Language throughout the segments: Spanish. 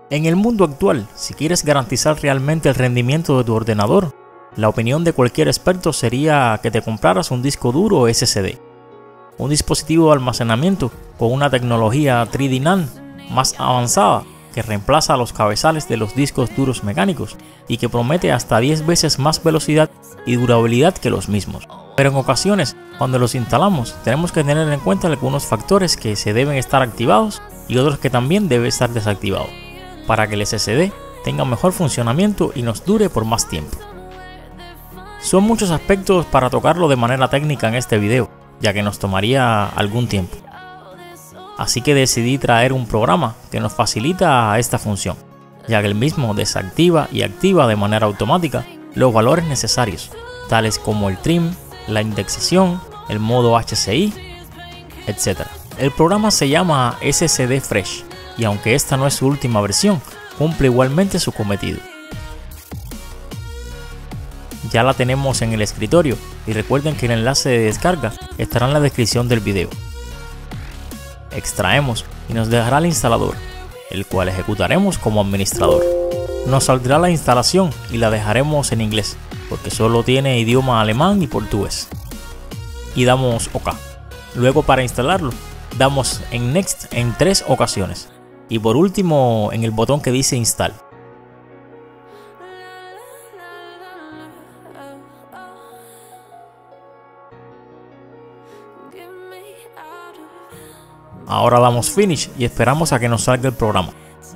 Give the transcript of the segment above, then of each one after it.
En el mundo actual, si quieres garantizar realmente el rendimiento de tu ordenador, la opinión de cualquier experto sería que te compraras un disco duro SSD, un dispositivo de almacenamiento con una tecnología 3D NAND más avanzada que reemplaza los cabezales de los discos duros mecánicos y que promete hasta 10 veces más velocidad y durabilidad que los mismos. Pero en ocasiones, cuando los instalamos, tenemos que tener en cuenta algunos factores que se deben estar activados y otros que también deben estar desactivados, para que el SSD tenga mejor funcionamiento y nos dure por más tiempo. Son muchos aspectos para tocarlo de manera técnica en este video, ya que nos tomaría algún tiempo. Así que decidí traer un programa que nos facilita esta función, ya que el mismo desactiva y activa de manera automática los valores necesarios, tales como el trim, la indexación, el modo HCI, etc. El programa se llama SSD Fresh y aunque esta no es su última versión, cumple igualmente su cometido. Ya la tenemos en el escritorio y recuerden que el enlace de descarga estará en la descripción del video. Extraemos y nos dejará el instalador, el cual ejecutaremos como administrador. Nos saldrá la instalación y la dejaremos en inglés, porque solo tiene idioma alemán y portugués. Y damos OK. Luego, para instalarlo, damos en Next en 3 ocasiones. Y por último en el botón que dice Install. Ahora damos Finish y esperamos a que nos salga el programa.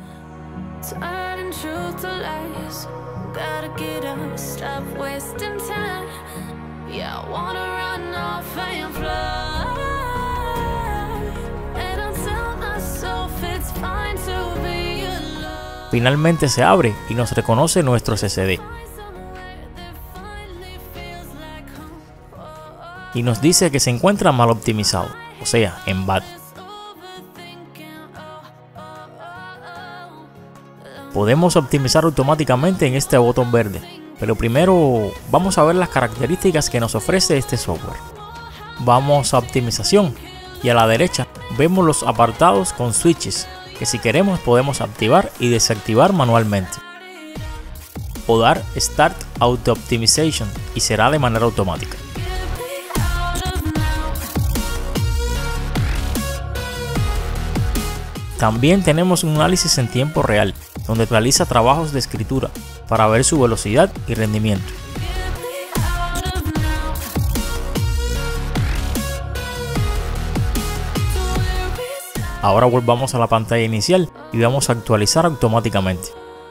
Finalmente se abre y nos reconoce nuestro SSD. Y nos dice que se encuentra mal optimizado, o sea, en bad. Podemos optimizar automáticamente en este botón verde, pero primero vamos a ver las características que nos ofrece este software. Vamos a optimización y a la derecha vemos los apartados con switches que si queremos podemos activar y desactivar manualmente. O dar Start Auto Optimization y será de manera automática. También tenemos un análisis en tiempo real, donde realiza trabajos de escritura para ver su velocidad y rendimiento. Ahora volvamos a la pantalla inicial y vamos a actualizar automáticamente.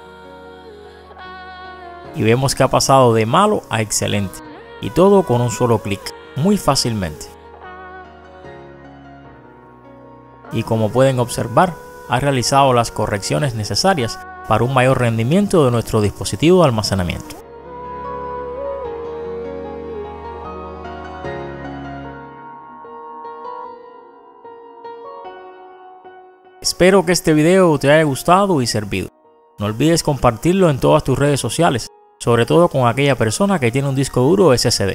Y vemos que ha pasado de malo a excelente, y todo con un solo clic, muy fácilmente. Y como pueden observar, ha realizado las correcciones necesarias para un mayor rendimiento de nuestro dispositivo de almacenamiento. Espero que este video te haya gustado y servido. No olvides compartirlo en todas tus redes sociales, sobre todo con aquella persona que tiene un disco duro SSD.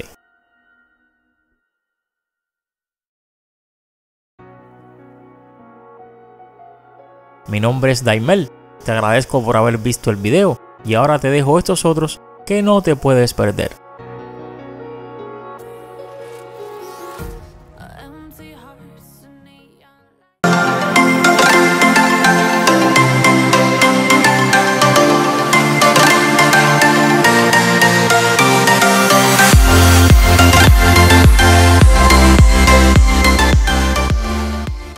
Mi nombre es Daimel, te agradezco por haber visto el video y ahora te dejo estos otros que no te puedes perder.